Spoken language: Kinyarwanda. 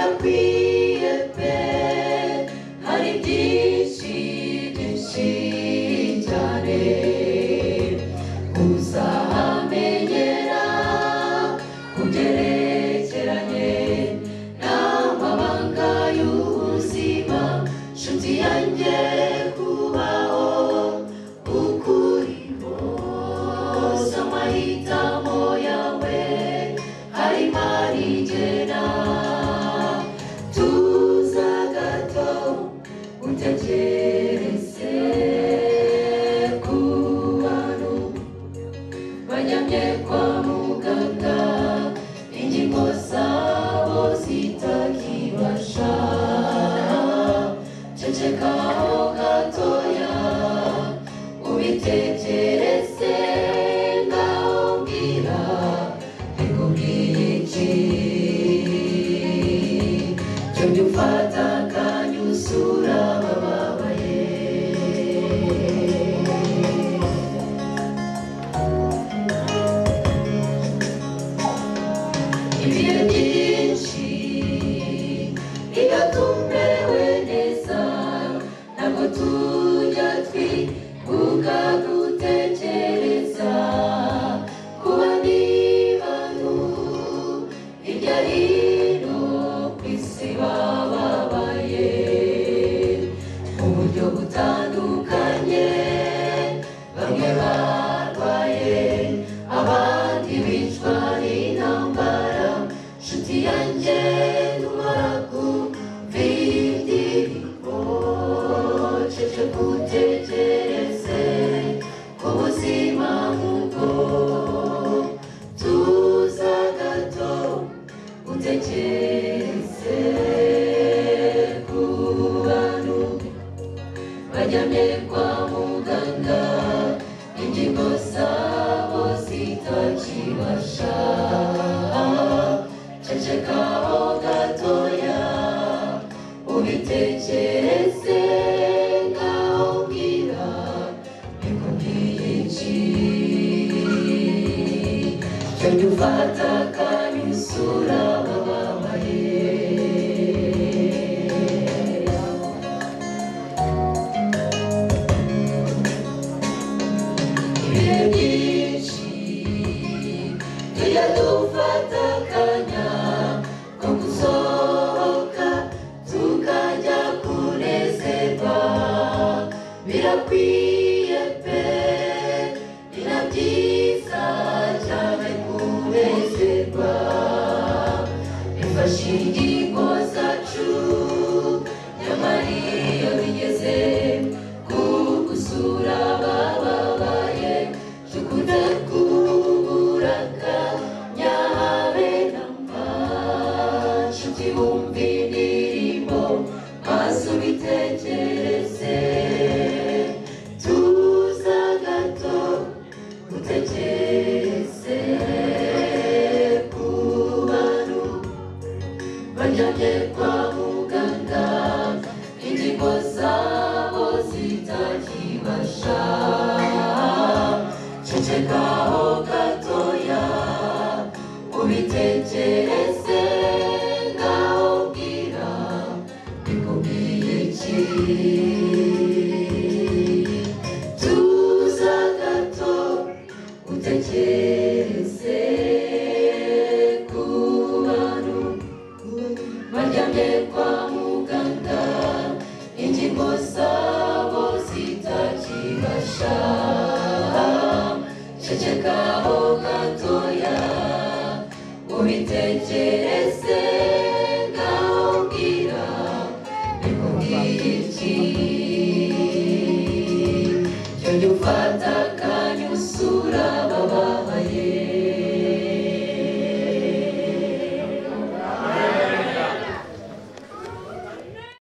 birakwiye pe hari byinshi byinshi cyane uzahamenyera kubyerekeranye n'amabanga y'ubuzima nshuti yanjye kubaho ukuriho amahitamo yawe harimo arigena tuza gato utekereze ku bantu bajyamye kwa muganga ingingo zabo zitakibasha cecekaho gatoya ubitekereze ngaho mbwira bikubwiye iki cyo byufata akanyusura bababaye ibihe byinshi iyo tumerewe neza ntabwo tujya twibuka gutekereza ku bandi bantu hirya hino ku isi bababaye mu buryo butandukanye bamwe barwaye abandi bicwa n'intambara nshuti yanjye ntubara kumvira indirimbo cece gutekereze ku buzima nk'uko tuza gato utekereze ku bantu bajyamye kwa muganga ingingo zabo zitakibasha cecekaho gatoya ubitekereze ngaho mbwira bikubwiye iki cyo dufata akanyusura bababaye ibihe byinshi tujya dufata akanya ko gusohoka tukajya kunezerwa birakwiye pe ni na byiza cyane kunezerwa bifasha ingingo zacu nyamara iyo bigeze ku gusura bababaye tukunze kubura akanya habe namba nshuti wumva indirimbo maze ubitekereze tuza gato utekereze ku bantu bajyanye kwa muganga ingingo zabo zitakibasha cecekaho gatoya ubitekereze ngaho mbwira bikubwiye iki tuza gato utekereze ku bantu baryamye kwa muganga ingingo zabo zitakibasha cecekaho gatoya ubitekereze